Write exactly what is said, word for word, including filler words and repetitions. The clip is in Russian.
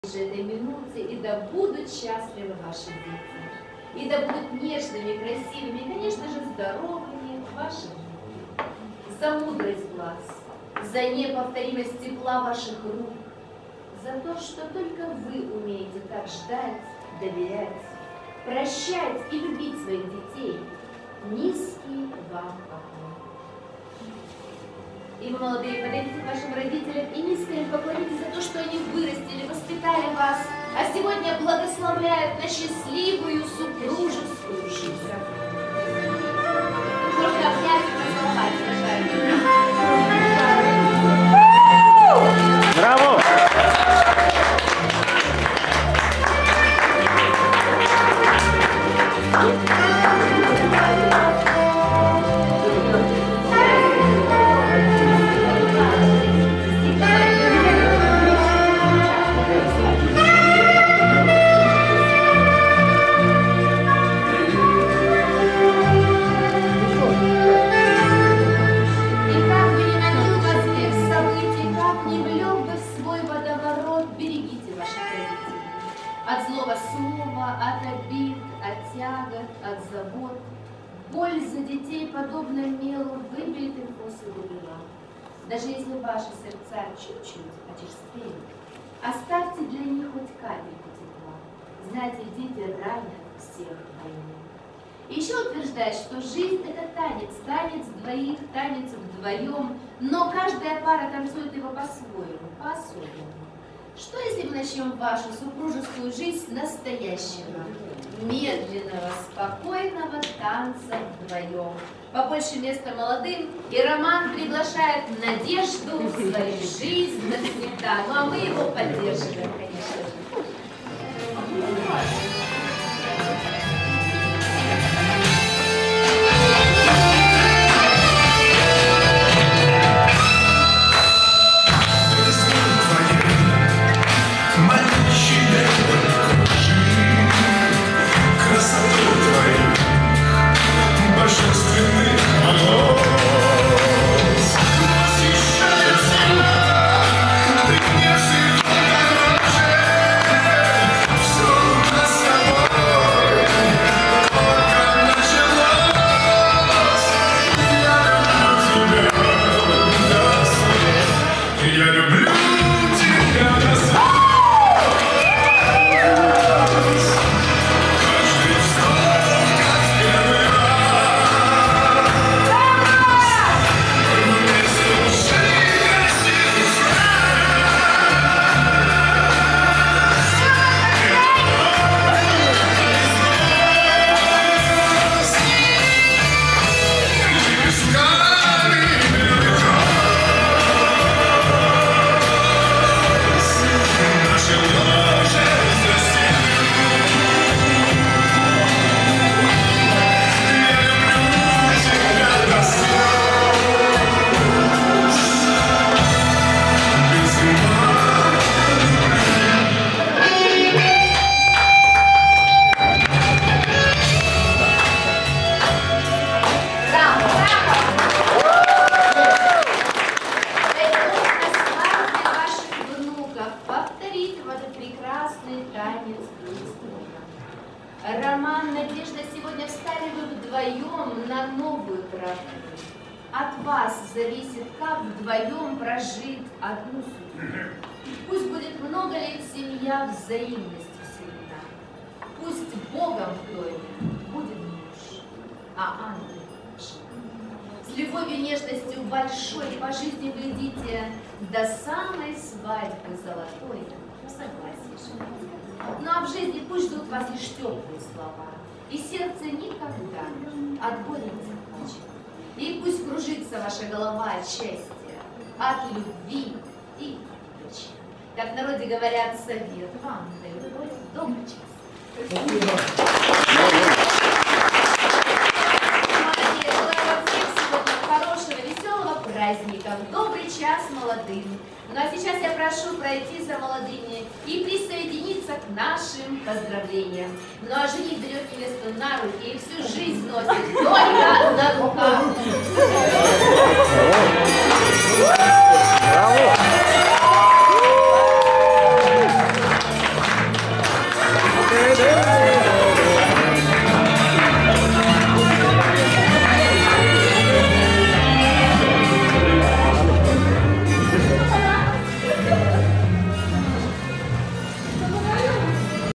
этой минуте, и да будут счастливы ваши дети, и да будут нежными, красивыми, и, конечно же, здоровыми ваши дети. За мудрость глаз, за неповторимость тепла ваших рук, за то, что только вы умеете так ждать, доверять, прощать и любить своих детей. Низкий вам поклон. И вы, молодые, подойдите к вашим родителям и низко им поклонитесь за то, что они вырастили, воспитали вас, а сегодня благословляют на счастливую супружескую жизнь. Можно обнять и поцеловать, уважаемые. Браво! От злого слова, от обид, от тягот, от забот. Боль за детей, подобно мелу, выбьет им после глубина. Даже если ваши сердца чуть-чуть очерствеют, оставьте для них хоть капельку тепла. Знаете, дети ранят всех войны. Еще утверждает, что жизнь — это танец, танец двоих, танец вдвоем, но каждая пара танцует его по-своему, по-особенному. Что, если мы начнем вашу супружескую жизнь настоящего, медленного, спокойного танца вдвоем? Побольше места молодым, и роман приглашает надежду в свою жизнь навсегда. Ну а мы его поддерживаем, конечно же. Роман, Надежда, сегодня встали вы вдвоем на новую тропу. От вас зависит, как вдвоем прожить одну судьбу. Пусть будет много лет семья взаимностью всегда. Пусть Богом в доме будет муж, а ангел жена. С любовью и нежностью большой по жизни глядите до самой свадьбы золотой, в согласии живите. Ну а в жизни пусть ждут вас лишь теплые слова, и сердце никогда от горя не заплачет. И пусть кружится ваша голова от счастья, от любви и от дочи. Как в народе говорят, совет вам дают добрый час. Спасибо. Молодец, желаю вам всем сегодня хорошего, веселого праздника, добрый час молодым. Ну а сейчас я прошу пройти за молодыми и присоединиться к нашим поздравлениям. Ну а жених берет невесту на руки и всю жизнь носит только на руках. Браво!